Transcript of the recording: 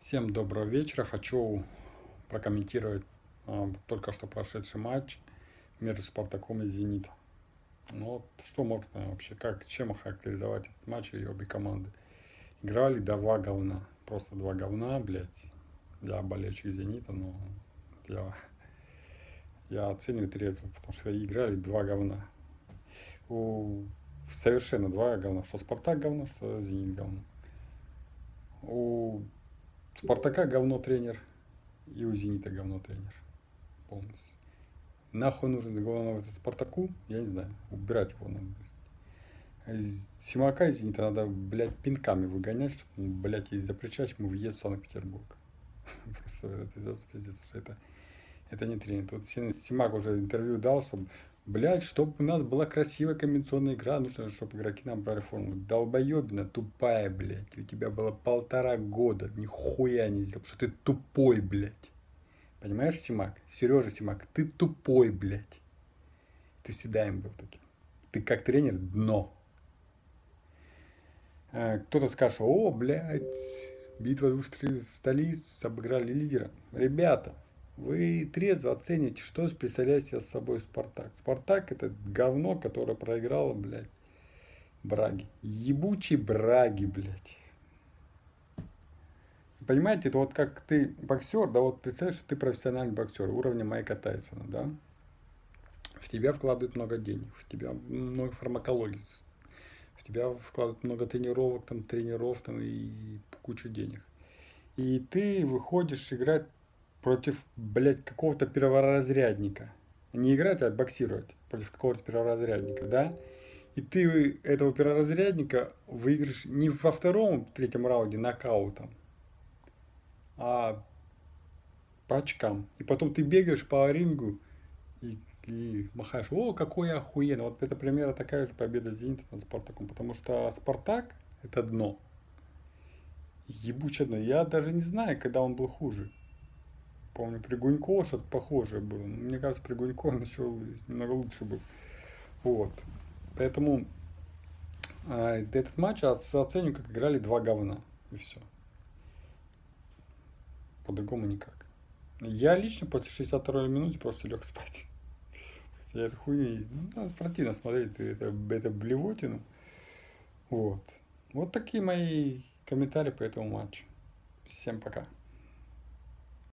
Всем доброго вечера. Хочу прокомментировать только что прошедший матч между Спартаком и Зенитом. Ну, вот, что можно вообще, чем охарактеризовать этот матч и обе команды? Играли два говна. Просто два говна, блядь, для болельщиков Зенита, но я оцениваю трезво, потому что играли два говна. Совершенно два говна. Что Спартак говно, что Зенит говно. У Спартака говно тренер, и у Зенита говно тренер. Полностью. Нахуй нужен главного Спартаку, я не знаю, убирать его надо. Симака из Зенита надо, блядь, пинками выгонять, чтобы, блядь, из-за плеча ему въезд в Санкт-Петербург. Просто это пиздец, потому что это не тренер. Тут Симак уже интервью дал, чтобы, блядь, чтобы у нас была красивая комбинационная игра, нужно, чтобы игроки набрали форму. Долбоебина тупая, блядь. У тебя было 1,5 года, нихуя не сделал, потому что ты тупой, блядь. Понимаешь, Симак? Сережа Симак, ты тупой, блядь. Ты всегда им был таким. Ты как тренер дно. Кто-то скажет, о, блядь, битва двух столиц, обыграли лидера. Ребята, вы трезво оцените, что представляет себе собой Спартак. Спартак это говно, которое проиграло, блядь, Браги. Ебучий Браги, блядь. Понимаете, это вот как ты боксер, да, вот представляешь, что ты профессиональный боксер уровня Майка Тайсона, да? В тебя вкладывают много денег, в тебя много фармакологии, в тебя вкладывают много тренировок, там, тренеров там, и кучу денег. И ты выходишь играть против, блядь, какого-то перворазрядника. Не играть, а боксировать против какого-то перворазрядника, да? И ты этого перворазрядника выиграешь не во втором, третьем раунде нокаутом, а по очкам. И потом ты бегаешь по рингу и махаешь, о, какой я охуенный. Вот это примерно такая же победа Зенита над Спартаком. Потому что Спартак это дно. Ебучее дно. Я даже не знаю, когда он был хуже. Помню, при Гунько что-то похожее было. Мне кажется, при Гунько начал немного лучше был. Вот. Поэтому этот матч оцениваю, как играли два говна. И все. По-другому никак. Я лично после 62-й минуты просто лег спать. Я эту хуйню, противно смотреть, это блевотину. Вот. Вот такие мои комментарии по этому матчу. Всем пока.